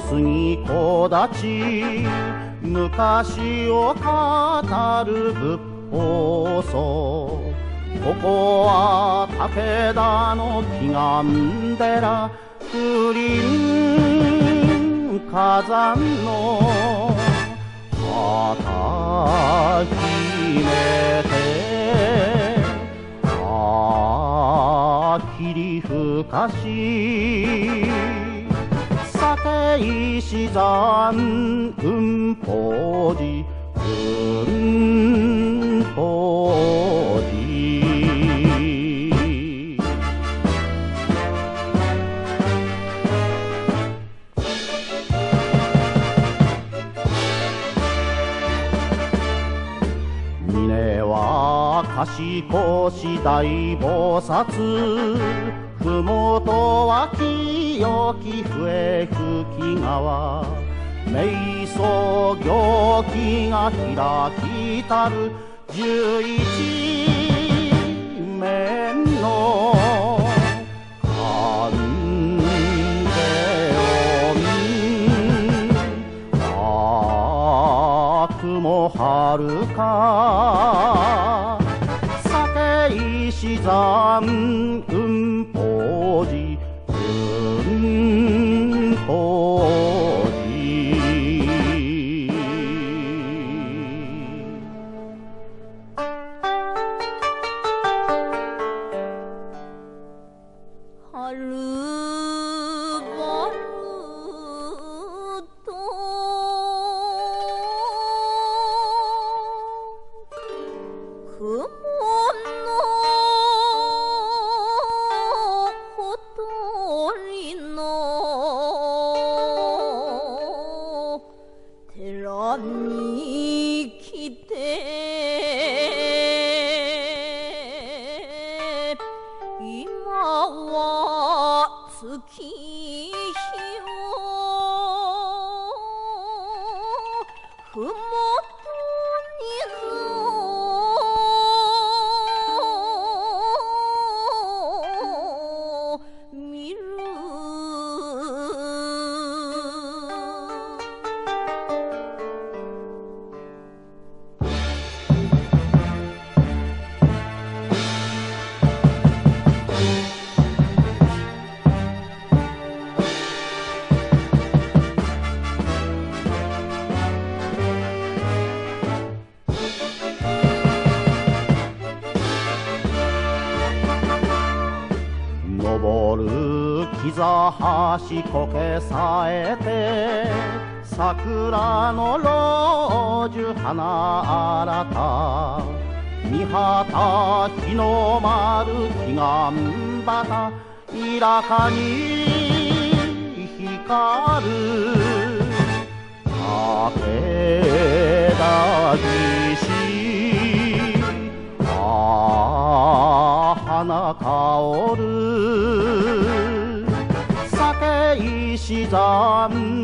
杉木立昔を語る仏法僧。ここは武田の祈願寺、風林火山の旗決めて、霧吹かし酒石山雲宝寺、雲宝寺。峰は賢し大菩薩、ふもとは清き笛吹川。瞑想行基が開きたる十一面の観世音。雲はるか酒石山雲宝寺、雲宝寺。 に来て今は月日をふもとに見る。 登る木座橋こけさえて、桜の老樹花新た。三旗日の丸彼岸旗、いらかに光る武田義士。花香る酒石山